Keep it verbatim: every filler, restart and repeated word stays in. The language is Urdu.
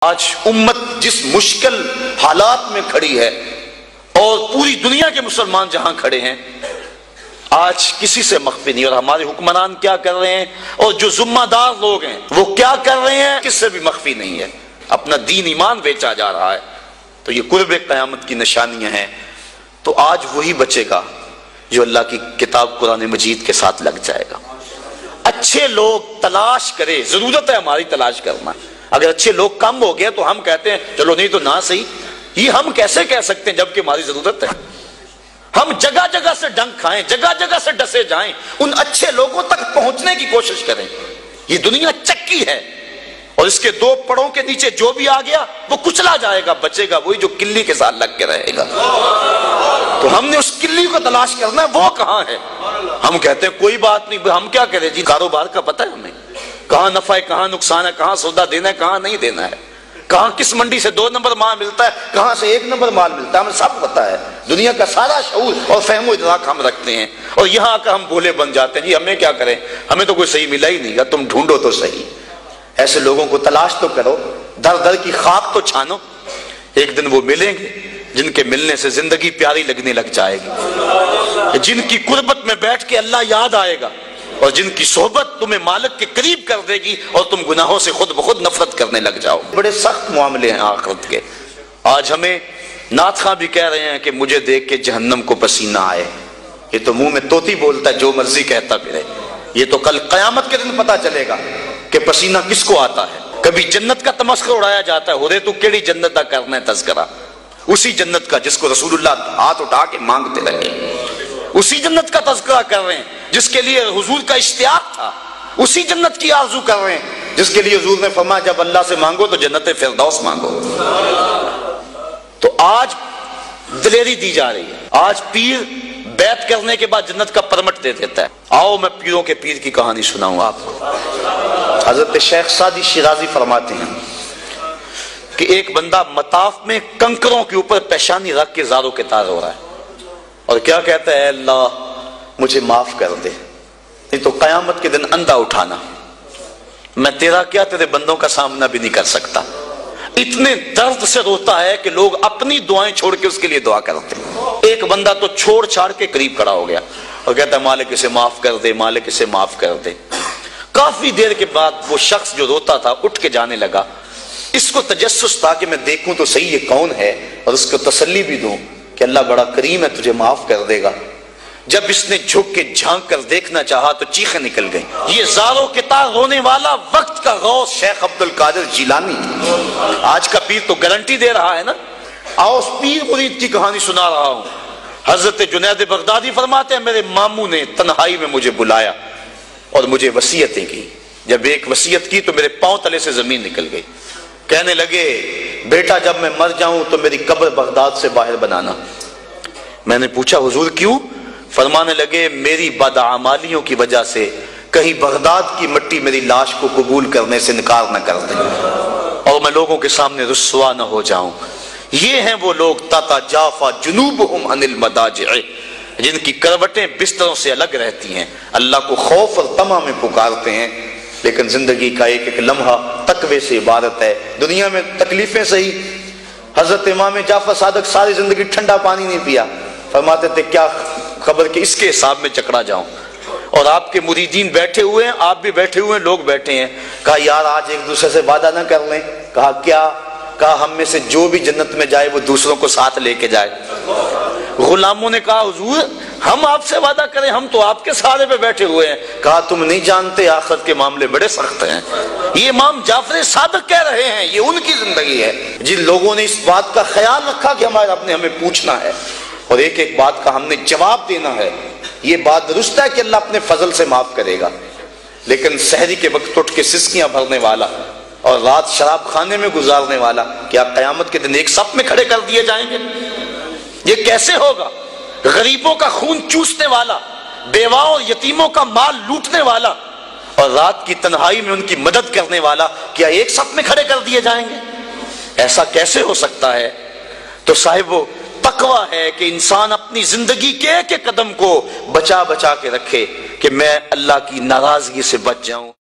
آج امت جس مشکل حالات میں کھڑی ہے اور پوری دنیا کے مسلمان جہاں کھڑے ہیں آج کسی سے مخفی نہیں، اور ہمارے حکمران کیا کر رہے ہیں اور جو ذمہ دار لوگ ہیں وہ کیا کر رہے ہیں کس سے بھی مخفی نہیں ہے۔ اپنا دین ایمان بیچا جا رہا ہے، تو یہ قرب قیامت کی نشانیاں ہیں۔ تو آج وہی بچے گا جو اللہ کی کتاب قرآن مجید کے ساتھ لگ جائے گا۔ اچھے لوگ تلاش کرے، ضرورت ہے ہماری تلاش کرنا۔ اگر اچھے لوگ کم ہو گئے تو ہم کہتے ہیں چلو نہیں تو نہ صحیح، یہ ہم کیسے کہہ سکتے ہیں جبکہ ہماری ضرورت ہے؟ ہم جگہ جگہ سے ڈنک کھائیں، جگہ جگہ سے ڈسے جائیں، ان اچھے لوگوں تک پہنچنے کی کوشش کریں۔ یہ دنیا چکی ہے اور اس کے دو پڑوں کے نیچے جو بھی آ گیا وہ کچلا جائے گا، بچے گا وہی جو کلی کے ساتھ لگ کے رہے گا۔ تو ہم نے اس کلی کو تلاش کرنا ہے، وہ کہاں ہے؟ ہم کہتے ہیں کوئی بات نہیں، ہم کیا کریں جی، کاروبار کا پتہ ہے ہمیں، کہاں نفع ہے کہاں نقصان ہے، کہاں سودا دینا ہے کہاں نہیں دینا ہے، کہاں کس منڈی سے دو نمبر مال ملتا ہے کہاں سے ایک نمبر مال ملتا ہے، ہمیں سب پتہ ہے۔ دنیا کا سارا شعور اور فہم و ادراک ہم رکھتے ہیں، اور یہاں آ کر ہم بولے بن جاتے ہیں جی ہمیں کیا کریں، ہمیں تو کوئی صحیح ملا ہی نہیں گا، تم ڈھونڈو تو صحیح۔ ایسے لوگوں کو تلاش تو کرو، در در کی خاک تو چھانو، ایک دن وہ ملیں گے جن کے ملنے سے زندگی پیاری لگنے لگ جائے گی، جن کی قربت میں بیٹھ کے اللہ یاد آئے گا، اور جن کی صحبت تمہیں مالک کے قریب کر دے گی اور تم گناہوں سے خود بخود نفرت کرنے لگ جاؤ۔ بڑے سخت معاملے ہیں آخرت کے۔ آج ہمیں نعت خواں بھی کہہ رہے ہیں کہ مجھے دیکھ کے جہنم کو پسینہ آئے، یہ تو منہ میں طوطی بولتا ہے جو مرضی کہتا پھرے، یہ تو کل قیامت کے دن پتہ چلے گا کہ پسینہ کس کو آتا ہے۔ کبھی جنت کا تمسخر اڑایا جاتا ہے، ہو رے تو کیڑی جنت دا کرنا ہے تذکرہ، اسی جنت کا جس کو رسول اللہ ہاتھ اٹھا کے مانگتے رہے، اسی جنت کا تذکرہ کر رہے ہیں جس کے لیے حضور کا اشتیاق تھا، اسی جنت کی آرزو کر رہے ہیں جس کے لیے حضور نے فرمایا جب اللہ سے مانگو تو جنت فردوس مانگو۔ تو آج دلیری دی جا رہی ہے، آج پیر بیعت کرنے کے بعد جنت کا پرمٹ دے دیتا ہے۔ آؤ میں پیروں کے پیر کی کہانی سناؤں آپ کو۔ حضرت شیخ سعدی شیرازی فرماتے ہیں کہ ایک بندہ مطاف میں کنکروں کے اوپر پیشانی رکھ کے زاروں کے تار ہو رہا ہے اور کیا کہتا ہے، اے اللہ مجھے معاف کر دے، نہیں تو قیامت کے دن اندھا اٹھانا، میں تیرا کیا تیرے بندوں کا سامنا بھی نہیں کر سکتا۔ اتنے درد سے روتا ہے کہ لوگ اپنی دعائیں چھوڑ کے اس کے لیے دعا کرتے ہیں۔ ایک بندہ تو چھوڑ چھاڑ کے قریب کھڑا ہو گیا اور کہتا ہے مالک اسے معاف کر دے، مالک اسے معاف کر دے۔ کافی دیر کے بعد وہ شخص جو روتا تھا اٹھ کے جانے لگا۔ اس کو تجسس تھا کہ میں دیکھوں تو صحیح یہ کون ہے اور اس کو تسلی بھی دوں کہ اللہ بڑا کریم ہے تجھے معاف کر دے گا۔ جب اس نے جھک کے جھانک کر دیکھنا چاہا تو چیخیں نکل گئیں۔ یہ زاروں کے تار رونے والا وقت کا غوث شیخ عبد القادر جیلانی، آج کا پیر تو گارنٹی دے رہا ہے نا۔ آؤ اس پیر مرید کی کہانی سنا رہا ہوں۔ حضرت جنید بغدادی فرماتے ہیں میرے ماموں نے تنہائی میں مجھے بلایا اور مجھے وصیتیں کی۔ جب ایک وصیت کی تو میرے پاؤں تلے سے زمین نکل گئی۔ کہنے لگے بیٹا جب میں مر جاؤں تو میری قبر بغداد سے باہر بنانا۔ میں نے پوچھا حضور کیوں؟ فرمانے لگے میری بدعمالیوں کی وجہ سے کہیں بغداد کی مٹی میری لاش کو قبول کرنے سے انکار نہ کر دے اور میں لوگوں کے سامنے رسوا نہ ہو جاؤں۔ یہ ہیں وہ لوگ تتجافا جنوبہم عن المضاجع، جن کی کروٹیں بستروں سے الگ رہتی ہیں، اللہ کو خوف اور طمع میں پکارتے ہیں، لیکن زندگی کا ایک ایک لمحہ تقوی سے عبارت ہے۔ دنیا میں تکلیفیں سہی۔ حضرت امام جعفر صادق ساری زندگی ٹھنڈا پانی نہیں پیا، فرماتے تھے کیا خبر کہ اس کے حساب میں چکرا جاؤں۔ اور آپ کے مریدین بیٹھے ہوئے ہیں، آپ بھی بیٹھے ہوئے ہیں، لوگ بیٹھے ہیں۔ کہا یار آج ایک دوسرے سے وعدہ نہ کر لیں؟ کہا کیا؟ کہا ہم میں سے جو بھی جنت میں جائے وہ دوسروں کو ساتھ لے کے جائے۔ غلاموں نے کہا حضور ہم آپ سے وعدہ کریں، ہم تو آپ کے سہارے پہ بیٹھے ہوئے ہیں۔ کہا تم نہیں جانتے آخرت کے معاملے بڑے سخت ہیں۔ یہ امام جعفر صادق کہہ رہے ہیں، یہ ان کی زندگی ہے۔ جن لوگوں نے اس بات کا خیال رکھا کہ ہمارے اپنے ہمیں پوچھنا ہے اور ایک ایک بات کا ہم نے جواب دینا ہے، یہ بات درست ہے کہ اللہ اپنے فضل سے معاف کرے گا، لیکن سحری کے وقت اٹھ کے سسکیاں بھرنے والا اور رات شراب خانے میں گزارنے والا کیا قیامت کے دن ایک صف میں کھڑے کر دیے جائیں گے؟ یہ کیسے ہوگا؟ غریبوں کا خون چوسنے والا، بیواؤں اور یتیموں کا مال لوٹنے والا اور رات کی تنہائی میں ان کی مدد کرنے والا کیا ایک صف میں کھڑے کر دیے جائیں گے؟ ایسا کیسے ہو سکتا ہے؟ تو صاحب وہ تقوی ہے کہ انسان اپنی زندگی کے ایک قدم کو بچا بچا کے رکھے کہ میں اللہ کی ناراضگی سے بچ جاؤں۔